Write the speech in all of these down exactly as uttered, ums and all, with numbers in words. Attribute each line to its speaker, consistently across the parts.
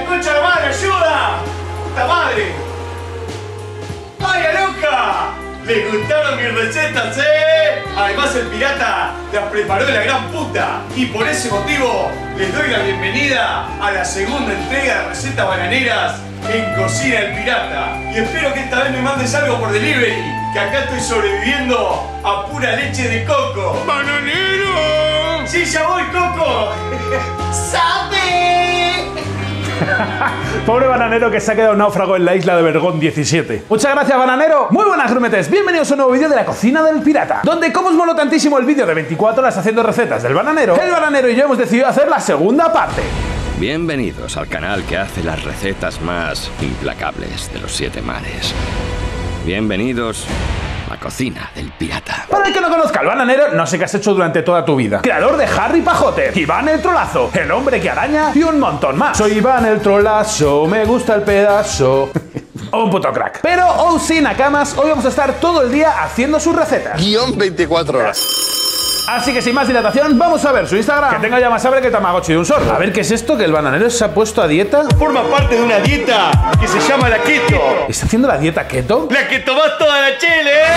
Speaker 1: concha de la madre! ¡Ayuda! ¡Puta madre! ¡Ay, loca! ¡Les gustaron mis recetas, eh! Además el pirata las preparó de la gran puta. Y por ese motivo les doy la bienvenida a la segunda entrega de recetas bananeras en Cocina el Pirata. Y espero que esta vez me mandes algo por delivery, que acá estoy sobreviviendo a pura leche de coco.
Speaker 2: ¡Bananero!
Speaker 1: ¡Sí, ya voy, Coco! ¡Sabe!
Speaker 3: Pobre bananero que se ha quedado náufrago en la isla de Vergón diecisiete. Muchas gracias, bananero. Muy buenas, grumetes. Bienvenidos a un nuevo vídeo de la Cocina del Pirata, donde, como os moló tantísimo el vídeo de veinticuatro horas haciendo recetas del bananero, el bananero y yo hemos decidido hacer la segunda parte.
Speaker 4: Bienvenidos al canal que hace las recetas más implacables de los siete mares. Bienvenidos a la Cocina del Pirata.
Speaker 3: Para el que no conozca al bananero, no sé qué has hecho durante toda tu vida. Creador de Harry Potter, Iván el Trolazo, El Hombre que Araña y un montón más. Soy Iván el Trolazo, me gusta el pedazo. Un puto crack. Pero, oh sí, nakamas, hoy vamos a estar todo el día haciendo sus recetas.
Speaker 2: Guión veinticuatro horas.
Speaker 3: Así que sin más dilatación, vamos a ver su Instagram, que tenga ya más hambre que Tamagotchi de un sordo. A ver qué es esto, que el bananero se ha puesto a dieta.
Speaker 1: Forma parte de una dieta que se llama la keto.
Speaker 3: ¿Está haciendo la dieta keto?
Speaker 1: ¡La que tomás toda la chele, eh!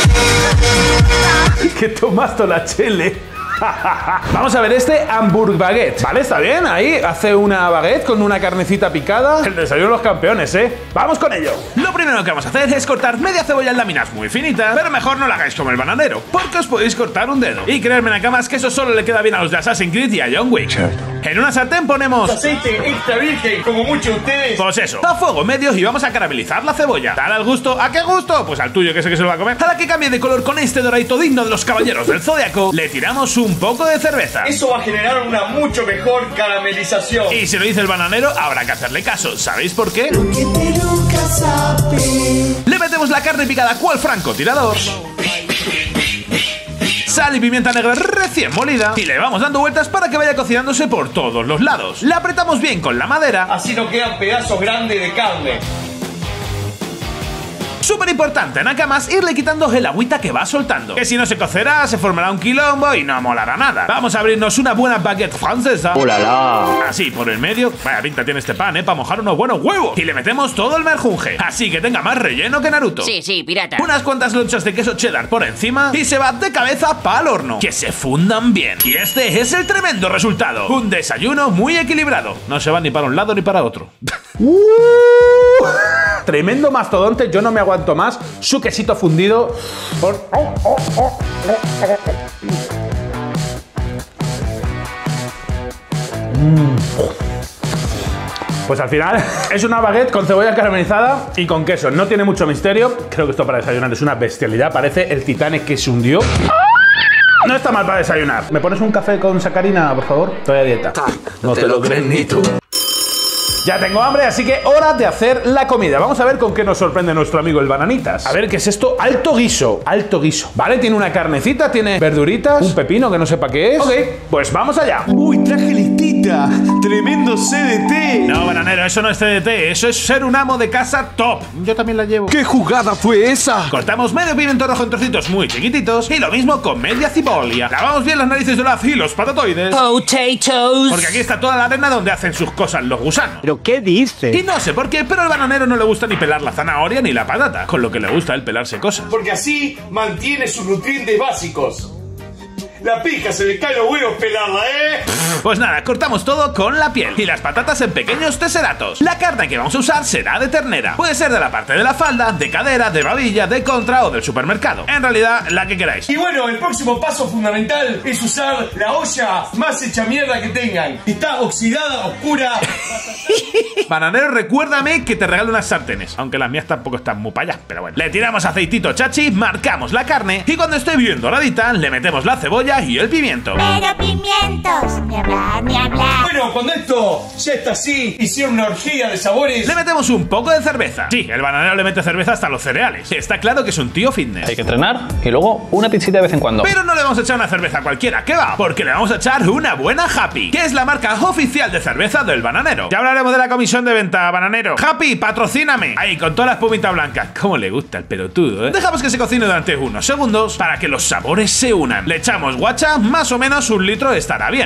Speaker 3: Que tomas toda la chele. Vamos a ver este hamburg baguette. Vale, está bien, ahí hace una baguette con una carnecita picada. El desayuno de los campeones, ¿eh? ¡Vamos con ello! Lo primero que vamos a hacer es cortar media cebolla en láminas muy finitas, pero mejor no lo hagáis como el bananero, porque os podéis cortar un dedo. Y creedme, nakamas, que eso solo le queda bien a los de Assassin's Creed y a John Wick. En una sartén ponemos
Speaker 1: aceite extra virgen, como muchos de ustedes.
Speaker 3: Pues eso, a fuego medio y vamos a caramelizar la cebolla. ¿Tal al gusto? ¿A qué gusto? Pues al tuyo, que sé que se lo va a comer. A la que cambie de color con este doradito digno de los caballeros del Zodiaco, le tiramos un poco de cerveza.
Speaker 1: Eso va a generar una mucho mejor caramelización.
Speaker 3: Y si lo dice el bananero, habrá que hacerle caso. ¿Sabéis por qué? Le metemos la carne picada cual francotirador, sal y pimienta negra recién molida, y le vamos dando vueltas para que vaya cocinándose por todos los lados. La apretamos bien con la madera,
Speaker 1: así no quedan pedazos grandes de carne.
Speaker 3: súper importante, nakamas, irle quitando el agüita que va soltando, que si no se cocerá, se formará un quilombo y no molará nada. Vamos a abrirnos una buena baguette francesa.
Speaker 4: ¡Ulala!
Speaker 3: Así, por el medio. Vaya pinta tiene este pan, ¿eh? Para mojar unos buenos huevos. Y le metemos todo el merjunje, así que tenga más relleno que Naruto.
Speaker 5: Sí, sí, pirata.
Speaker 3: Unas cuantas lonchas de queso cheddar por encima y se va de cabeza pa'l horno. Que se fundan bien. Y este es el tremendo resultado. Un desayuno muy equilibrado. No se va ni para un lado ni para otro. uh, tremendo mastodonte, yo no me aguanto más. Su quesito fundido. Por... Oh, oh, oh, oh, oh. Mm. Pues al final es una baguette con cebolla caramelizada y con queso. No tiene mucho misterio. Creo que esto para desayunar es una bestialidad. Parece el Titanic que se hundió. No está mal para desayunar. ¿Me pones un café con sacarina, por favor? Estoy a dieta.
Speaker 2: No te lo crees ni tú.
Speaker 3: Ya tengo hambre, así que hora de hacer la comida. Vamos a ver con qué nos sorprende nuestro amigo el Bananitas. A ver, ¿qué es esto? Alto guiso, alto guiso. Vale, tiene una carnecita, tiene verduritas, un pepino que no sepa qué es. Ok, pues vamos allá.
Speaker 1: Uy, traje listita. Tremendo C D T.
Speaker 3: No, bananero, eso no es C D T, eso es ser un amo de casa top. Yo también la llevo.
Speaker 2: ¿Qué jugada fue esa?
Speaker 3: Cortamos medio pimiento rojo en trocitos muy chiquititos y lo mismo con media cibolia. Lavamos bien las narices de la y los patatoides.
Speaker 5: Potatoes.
Speaker 3: Porque aquí está toda la arena donde hacen sus cosas los gusanos.
Speaker 6: ¿Pero qué dices?
Speaker 3: Y no sé por qué, pero al bananero no le gusta ni pelar la zanahoria ni la patata, con lo que le gusta el pelarse cosas.
Speaker 1: Porque así mantiene sus nutrientes básicos. La pija se le cae los huevos pelarla, ¿eh?
Speaker 3: Pues nada, cortamos todo con la piel y las patatas en pequeños teseratos. La carne que vamos a usar será de ternera. Puede ser de la parte de la falda, de cadera, de babilla, de contra o del supermercado. En realidad, la que queráis.
Speaker 1: Y bueno, el próximo paso fundamental es usar la olla más hecha mierda que tengan. Está oxidada, oscura.
Speaker 3: Bananero, recuérdame que te regalo unas sartenes, aunque las mías tampoco están muy para allá, pero bueno. Le tiramos aceitito chachi, marcamos la carne y cuando esté bien doradita, le metemos la cebolla y el pimiento.
Speaker 7: Pero pimientos, ni hablar, ni hablar.
Speaker 1: Bueno, cuando esto ya está así, hicieron una orgía de sabores.
Speaker 3: Le metemos un poco de cerveza. Sí, el bananero le mete cerveza hasta los cereales. Está claro que es un tío fitness.
Speaker 6: Hay que entrenar y luego una pizzita de vez en cuando.
Speaker 3: Pero no le vamos a echar una cerveza cualquiera, ¿qué va? Porque le vamos a echar una buena Happy, que es la marca oficial de cerveza del bananero. Ya hablaremos de la comisión de venta, bananero. Happy, patrocíname. Ahí, con toda la espumita blanca. Cómo le gusta el pelotudo, ¿eh? Dejamos que se cocine durante unos segundos para que los sabores se unan. Le echamos guacha, más o menos un litro estará bien. Tiene que cubrir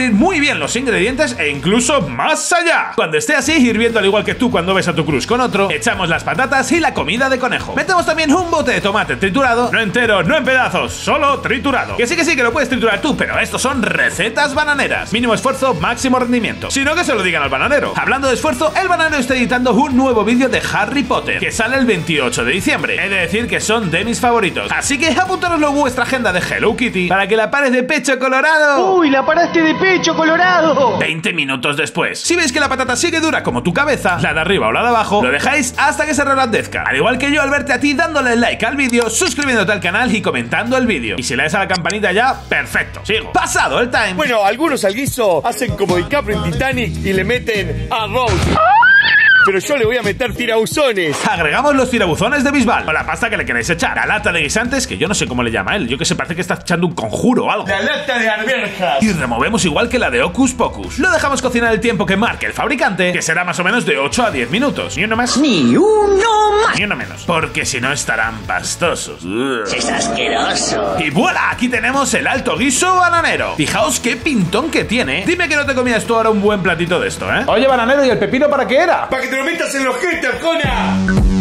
Speaker 3: descubrir muy bien los ingredientes e incluso más allá. Cuando esté así, hirviendo al igual que tú cuando ves a tu crush con otro, echamos las patatas y la comida de conejo. Metemos también un bote de tomate triturado, no entero, no en pedazos, solo triturado. Que sí que sí que lo puedes triturar tú, pero estos son recetas bananeras. Mínimo esfuerzo, máximo rendimiento. Si no, que se lo digan al bananero. Hablando de esfuerzo, el bananero está editando un nuevo vídeo de Harry Potter, que sale el veintiocho de diciembre. He de decir que son de mis favoritos. Así que apuntároslo en vuestra agenda de Hello Kitty para que la pares de pecho colorado.
Speaker 8: ¡Uy, la paraste de pecho colorado!
Speaker 3: veinte minutos después. Si veis que la patata sigue dura como tu cabeza, la de arriba o la de abajo, lo dejáis hasta que se reblandezca. Al igual que yo al verte a ti dándole like al vídeo, suscribiéndote al canal y comentando el vídeo. Y si le das a la campanita ya, perfecto. Sigo. Pasado el time.
Speaker 1: Bueno, algunos al guiso hacen como DiCaprio en Titanic y le meten arroz. Pero yo le voy a meter tirabuzones.
Speaker 3: Agregamos los tirabuzones de Bisbal o la pasta que le queréis echar. La lata de guisantes, que yo no sé cómo le llama él. Yo que sé, parece que está echando un conjuro o algo.
Speaker 1: La lata de arvejas.
Speaker 3: Y removemos igual que la de Hocus Pocus. Lo dejamos cocinar el tiempo que marque el fabricante, que será más o menos de ocho a diez minutos. Ni uno más.
Speaker 5: Ni uno más.
Speaker 3: Ni uno menos. Porque si no estarán pastosos.
Speaker 5: Es asqueroso.
Speaker 3: Y voilà, aquí tenemos el alto guiso bananero. Fijaos qué pintón que tiene. Dime que no te comías tú ahora un buen platito de esto, ¿eh?
Speaker 2: Oye, bananero, ¿y el pepino para qué era?
Speaker 1: Para que te lo metas en los gestos, Jona.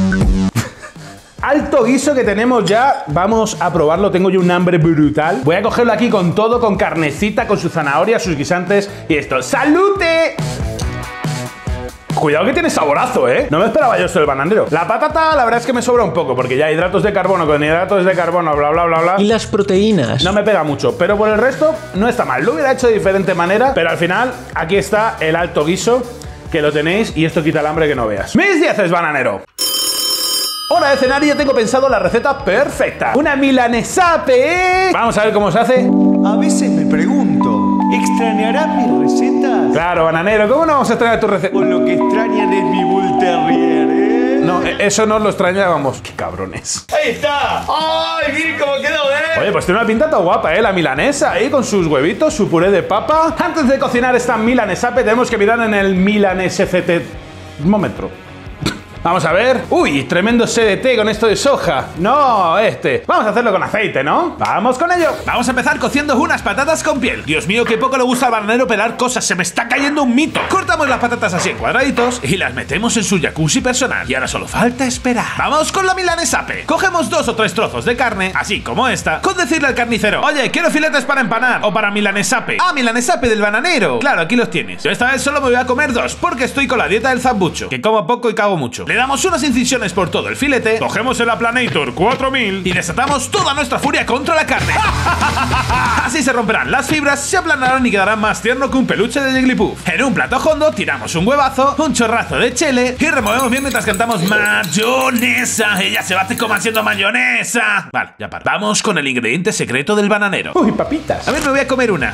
Speaker 3: Alto guiso que tenemos ya. Vamos a probarlo, tengo yo un hambre brutal. Voy a cogerlo aquí con todo, con carnecita, con su zanahoria, sus guisantes y esto. ¡Salute! Cuidado que tiene saborazo, ¿eh? No me esperaba yo esto del bananero. La patata, la verdad es que me sobra un poco, porque ya hidratos de carbono con hidratos de carbono, bla, bla, bla, bla.
Speaker 8: Y las proteínas.
Speaker 3: No me pega mucho, pero por el resto no está mal. Lo hubiera hecho de diferente manera, pero al final aquí está el alto guiso, que lo tenéis y esto quita el hambre que no veas. Mis dieces, bananero. Hora de cenar y ya tengo pensado la receta perfecta. Una milanesape. Vamos a ver cómo se hace.
Speaker 9: A veces me pregunto, ¿extrañarán mis recetas?
Speaker 3: Claro, bananero, ¿cómo no vamos a extrañar tu receta?
Speaker 9: O lo que extrañan es mi Bull Terrier, ¿eh?
Speaker 3: No, eso no lo extrañábamos. Qué cabrones.
Speaker 1: Ahí está. ¡Ay, miren cómo quedó, eh!
Speaker 3: Oye, pues tiene una pinta tan guapa, ¿eh? La milanesa ahí con sus huevitos, su puré de papa. Antes de cocinar esta milanesape tenemos que mirar en el milanesfetémómetro. Vamos a ver. Uy, tremendo C D T con esto de soja. No, este. Vamos a hacerlo con aceite, ¿no? Vamos con ello. Vamos a empezar cociendo unas patatas con piel. Dios mío, qué poco le gusta al bananero pelar cosas. Se me está cayendo un mito. Cortamos las patatas así en cuadraditos y las metemos en su jacuzzi personal. Y ahora solo falta esperar. Vamos con la milanesape. Cogemos dos o tres trozos de carne, así como esta, con decirle al carnicero: oye, quiero filetes para empanar o para milanesape. Ah, milanesape del bananero. Claro, aquí los tienes. Yo esta vez solo me voy a comer dos, porque estoy con la dieta del zambucho, que como poco y cago mucho. Le damos unas incisiones por todo el filete, cogemos el Aplanator cuatro mil y desatamos toda nuestra furia contra la carne. Así se romperán las fibras, se aplanarán y quedarán más tierno que un peluche de Jigglypuff. En un plato hondo tiramos un huevazo, un chorrazo de chile y removemos bien mientras cantamos mayonesa. Ella se bate como haciendo mayonesa. Vale, ya paro. Vamos con el ingrediente secreto del bananero. Uy, papitas. A ver, me voy a comer una.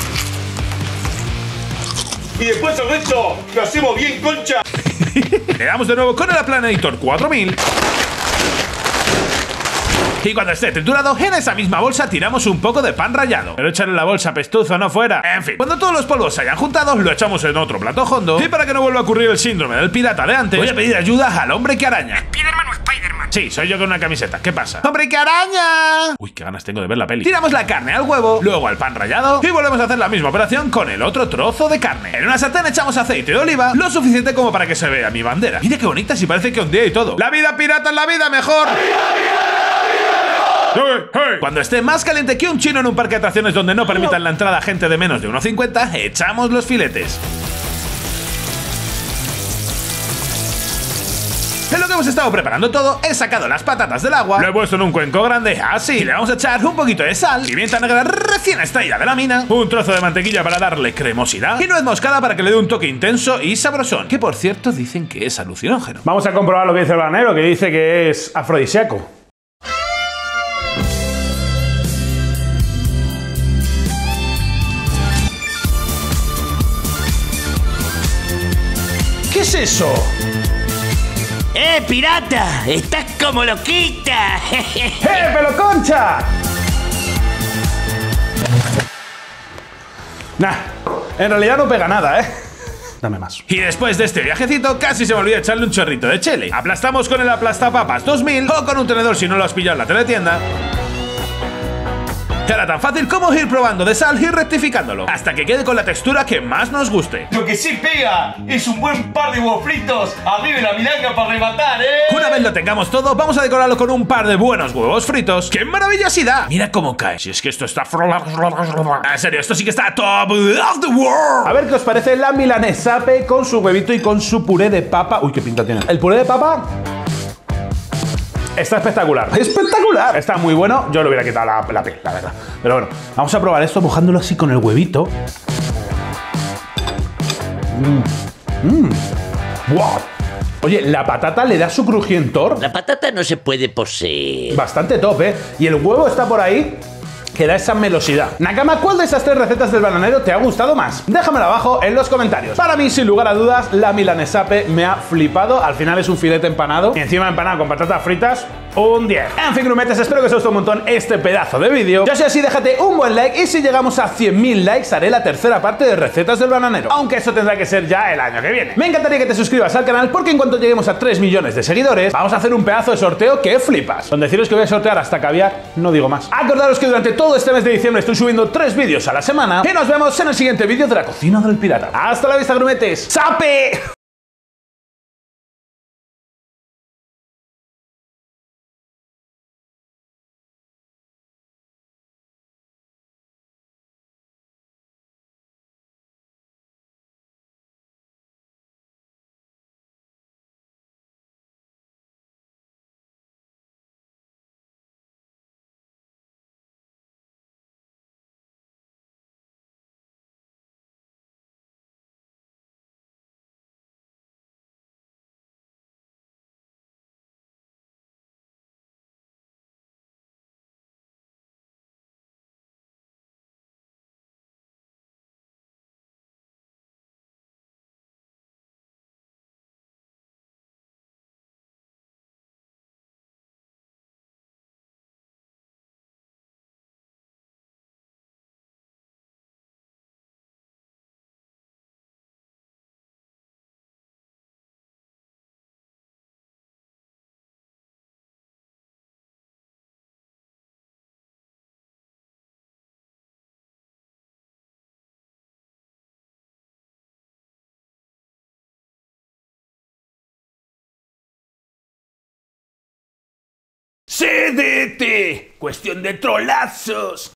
Speaker 1: Y después el resto lo hacemos bien, concha.
Speaker 3: Le damos de nuevo con el Aplanator cuatro mil. Y cuando esté triturado, en esa misma bolsa tiramos un poco de pan rallado. Pero échale la bolsa, pestuzo, no fuera. En fin, cuando todos los polvos se hayan juntado, lo echamos en otro plato hondo. Y para que no vuelva a ocurrir el síndrome del pirata de antes, voy a pedir ayuda al hombre que araña.
Speaker 5: ¿Spiderman o Spiderman?
Speaker 3: Sí, soy yo con una camiseta. ¿Qué pasa? ¡Hombre que araña! Uy, qué ganas tengo de ver la peli. Tiramos la carne al huevo, luego al pan rallado y volvemos a hacer la misma operación con el otro trozo de carne. En una sartén echamos aceite de oliva, lo suficiente como para que se vea mi bandera. Mira qué bonita, si parece que ondea y todo. ¡La vida pirata es la vida mejor! Hey, hey. Cuando esté más caliente que un chino en un parque de atracciones donde no permitan la entrada a gente de menos de uno cincuenta, echamos los filetes. En lo que hemos estado preparando todo, he sacado las patatas del agua, lo he puesto en un cuenco grande, así, y le vamos a echar un poquito de sal, pimienta negra recién extraída de la mina, un trozo de mantequilla para darle cremosidad y nuez moscada para que le dé un toque intenso y sabrosón, que por cierto dicen que es alucinógeno. Vamos a comprobar lo que dice el bananero, que dice que es afrodisíaco. ¿Qué es eso?
Speaker 5: ¡Eh, pirata! ¡Estás como loquita!
Speaker 3: ¡Eh, pelo concha! Nah, en realidad no pega nada, ¿eh? Dame más. Y después de este viajecito, casi se me olvida echarle un chorrito de chile. Aplastamos con el aplastapapas dos mil o con un tenedor si no lo has pillado en la teletienda. Era tan fácil como ir probando de sal y rectificándolo, hasta que quede con la textura que más nos guste.
Speaker 1: Lo que sí pega es un buen par de huevos fritos arriba de la milanga para rematar, ¿eh?
Speaker 3: Una vez lo tengamos todo, vamos a decorarlo con un par de buenos huevos fritos. ¡Qué maravillosidad! Mira cómo cae. Si es que esto está... En serio, esto sí que está top of the world. A ver qué os parece la milanesape con su huevito y con su puré de papa. Uy, qué pinta tiene. El puré de papa... está espectacular. ¡Espectacular! Está muy bueno. Yo le hubiera quitado la, la piel, la verdad. Pero bueno, vamos a probar esto mojándolo así con el huevito. Mmm. Mmm. ¡Wow! Oye, la patata le da su crujientor.
Speaker 5: La patata no se puede poseer.
Speaker 3: Bastante top, ¿eh? Y el huevo está por ahí, que da esa melosidad. Nakama, ¿cuál de esas tres recetas del bananero te ha gustado más? Déjamelo abajo en los comentarios. Para mí, sin lugar a dudas, la milanesape me ha flipado. Al final es un filete empanado y encima empanado con patatas fritas, un diez. En fin, grumetes, espero que os guste un montón este pedazo de vídeo. Ya sea así, déjate un buen like y si llegamos a cien mil likes haré la tercera parte de recetas del bananero. Aunque eso tendrá que ser ya el año que viene. Me encantaría que te suscribas al canal porque en cuanto lleguemos a tres millones de seguidores, vamos a hacer un pedazo de sorteo que flipas. Con deciros que voy a sortear hasta caviar, no digo más. Acordaros que durante todo este mes de diciembre estoy subiendo tres vídeos a la semana y nos vemos en el siguiente vídeo de la cocina del pirata. ¡Hasta la vista, grumetes! ¡Sape! C D T, cuestión de trolazos.